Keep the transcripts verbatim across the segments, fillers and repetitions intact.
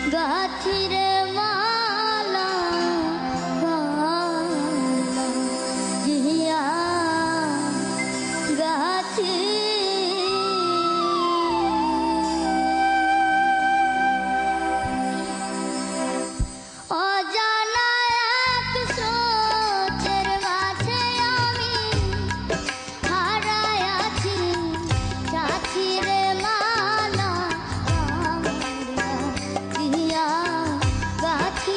গাথি রে মালা লাগিয়া গাথি গাথি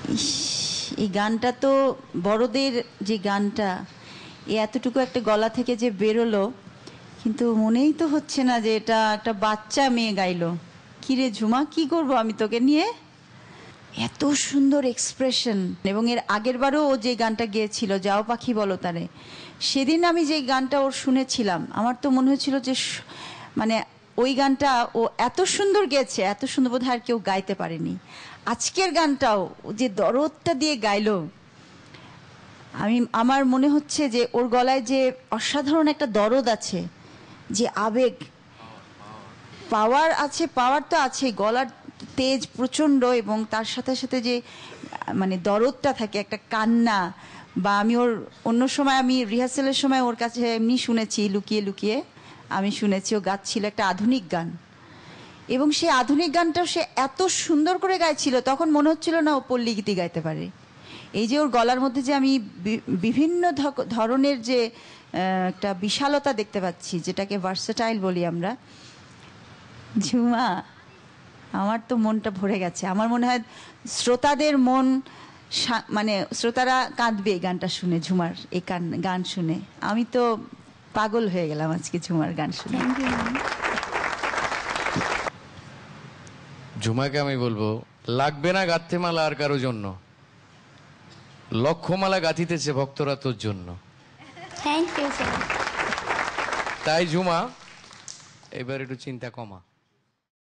ইস, এই গানটা তো বড়দের যে গানটা এ এতটুকু একটা গলা থেকে যে বেরোলো, কিন্তু মনেই তো হচ্ছে না যে এটা একটা বাচ্চা মেয়ে গাইলো। কিরে ঝুমা, কি করব আমি তোকে নিয়ে? এত সুন্দর এক্সপ্রেশন। এবং এর আগের বারও ও যে গানটা গেয়েছিল, যাও পাখি বলো তারে, সেদিন আমি যে গানটা ওর শুনেছিলাম আমার তো মনে হয়েছিল যে মানে ওই গানটা ও এত সুন্দর গেয়েছে, এত সুন্দর বোধহয় আর কেউ গাইতে পারেনি। আজকের গানটাও যে দরদটা দিয়ে গাইলো, আমি আমার মনে হচ্ছে যে ওর গলায় যে অসাধারণ একটা দরদ আছে, যে আবেগ, পাওয়ার আছে, পাওয়ার তো আছে, গলার তেজ প্রচণ্ড, এবং তার সাথে সাথে যে মানে দরদটা থাকে, একটা কান্না। বা আমি ওর অন্য সময় আমি রিহার্সেলের সময় ওর কাছে এমনি শুনেছি, লুকিয়ে লুকিয়ে আমি শুনেছি ও গাচ্ছিল একটা আধুনিক গান, এবং সেই আধুনিক গানটাও সে এত সুন্দর করে গাইছিল, তখন মনে হচ্ছিল না ও পল্লী গীতি গাইতে পারে। এই যে ওর গলার মধ্যে যে আমি বিভিন্ন ধরনের যে একটা বিশালতা দেখতে পাচ্ছি, যেটাকে ভার্সেটাইল বলি আমরা। ঝুমা, আমার তো মনটা ভরে গেছে। আমার মনে হয় শ্রোতাদের মন, মানে শ্রোতারা কাঁদবে এই গানটা শুনে, ঝুমার এই গান শুনে। আমি তো পাগল হয়ে গেলাম আজকে ঝুমার গান শুনে। ঝুমাকে আমি বলবো, লাগবে না গাঁথতে মালা আর কারো জন্য, লক্ষমালা গাঁথিতেছে ভক্তরা তোর জন্য। Thank you sir. তাই ঝুমা, এবার একটু চিন্তা কমা।